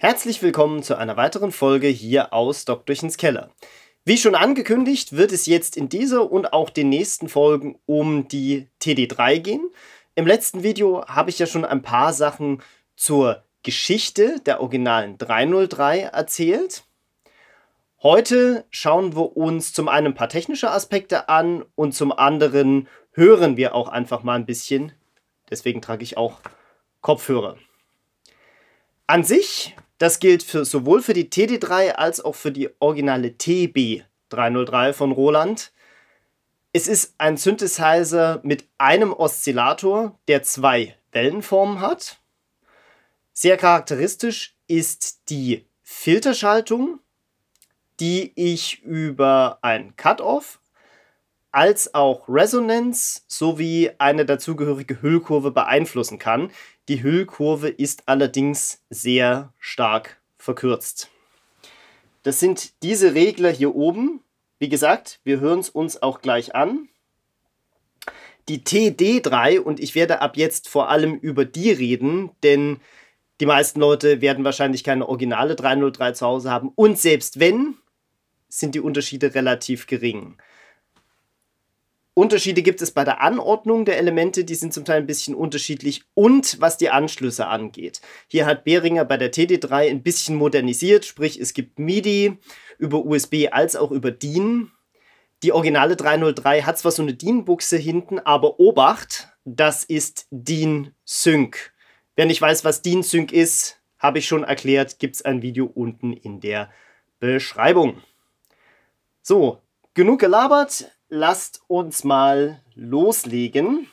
Herzlich willkommen zu einer weiteren Folge hier aus Doktorchens Keller. Wie schon angekündigt, wird es jetzt in dieser und auch den nächsten Folgen um die TD3 gehen. Im letzten Video habe ich ja schon ein paar Sachen zur Geschichte der originalen 303 erzählt. Heute schauen wir uns zum einen ein paar technische Aspekte an und zum anderen hören wir auch einfach mal ein bisschen. Deswegen trage ich auch Kopfhörer. An sich, das gilt sowohl für die TD3 als auch für die originale TB303 von Roland. Es ist ein Synthesizer mit einem Oszillator, der zwei Wellenformen hat. Sehr charakteristisch ist die Filterschaltung, die ich über ein Cut-Off als auch Resonanz sowie eine dazugehörige Hüllkurve beeinflussen kann. Die Hüllkurve ist allerdings sehr stark verkürzt. Das sind diese Regler hier oben. Wie gesagt, wir hören es uns auch gleich an. Die TD3, und ich werde ab jetzt vor allem über die reden, denn die meisten Leute werden wahrscheinlich keine originale 303 zu Hause haben. Und selbst wenn, sind die Unterschiede relativ gering. Unterschiede gibt es bei der Anordnung der Elemente, die sind zum Teil ein bisschen unterschiedlich und was die Anschlüsse angeht. Hier hat Behringer bei der TD3 ein bisschen modernisiert, sprich es gibt MIDI über USB als auch über DIN. Die originale 303 hat zwar so eine DIN-Buchse hinten, aber Obacht, das ist DIN Sync. Wer nicht weiß, was DIN Sync ist, habe ich schon erklärt, gibt es ein Video unten in der Beschreibung. So, genug gelabert. Lasst uns mal loslegen.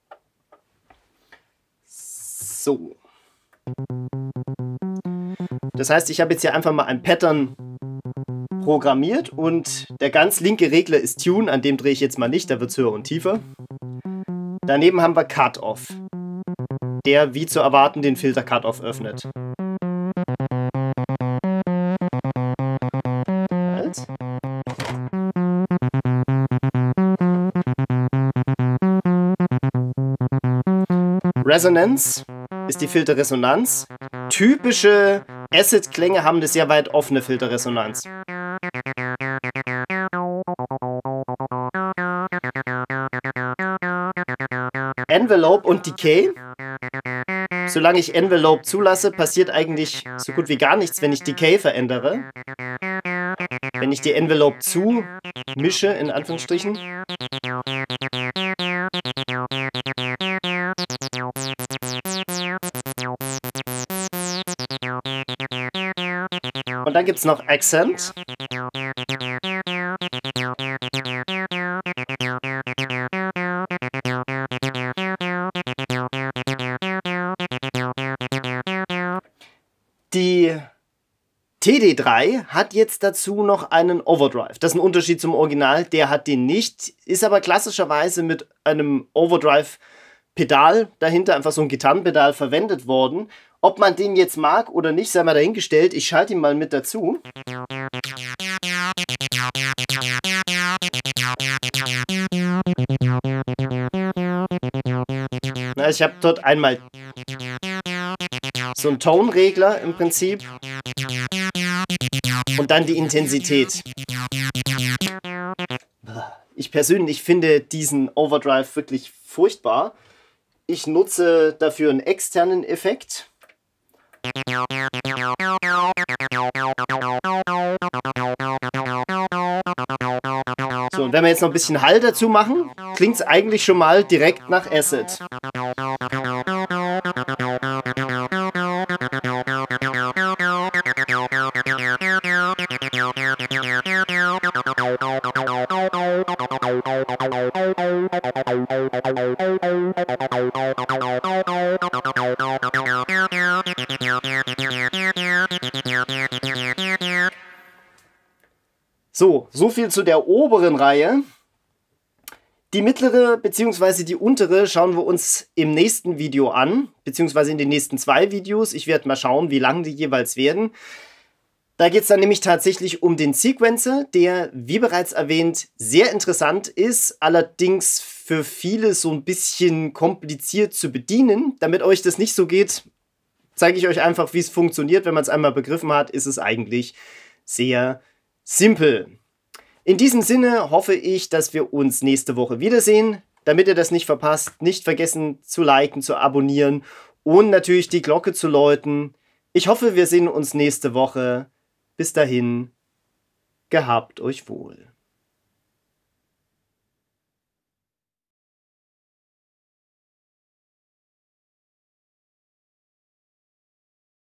So. Das heißt, ich habe jetzt hier einfach mal ein Pattern programmiert und der ganz linke Regler ist Tune, an dem drehe ich jetzt mal nicht, da wird es höher und tiefer. Daneben haben wir Cut-Off, der wie zu erwarten den Filter Cut-Off öffnet. Resonanz ist die Filterresonanz. Typische Acid-Klänge haben eine sehr weit offene Filterresonanz. Envelope und Decay. Solange ich Envelope zulasse, passiert eigentlich so gut wie gar nichts, wenn ich Decay verändere. Wenn ich die Envelope zumische, in Anführungsstrichen, und dann gibt es noch Accent. Die TD3 hat jetzt dazu noch einen Overdrive. Das ist ein Unterschied zum Original, der hat den nicht, ist aber klassischerweise mit einem Overdrive-Pedal dahinter, einfach so ein Gitarrenpedal verwendet worden. Ob man den jetzt mag oder nicht, sei mal dahingestellt. Ich schalte ihn mal mit dazu. Na, ich habe dort einmal so einen Tone-Regler im Prinzip und dann die Intensität. Ich persönlich finde diesen Overdrive wirklich furchtbar. Ich nutze dafür einen externen Effekt. So, und wenn wir jetzt noch ein bisschen Hall dazu machen, klingt es eigentlich schon mal direkt nach Acid. So viel zu der oberen Reihe. Die mittlere bzw. die untere schauen wir uns im nächsten Video an, beziehungsweise in den nächsten 2 Videos. Ich werde mal schauen, wie lang die jeweils werden. Da geht es dann nämlich tatsächlich um den Sequencer, der, wie bereits erwähnt, sehr interessant ist, allerdings für viele so ein bisschen kompliziert zu bedienen. Damit euch das nicht so geht, zeige ich euch einfach, wie es funktioniert. Wenn man es einmal begriffen hat, ist es eigentlich sehr simpel. In diesem Sinne hoffe ich, dass wir uns nächste Woche wiedersehen. Damit ihr das nicht verpasst, nicht vergessen zu liken, zu abonnieren und natürlich die Glocke zu läuten. Ich hoffe, wir sehen uns nächste Woche. Bis dahin, gehabt euch wohl.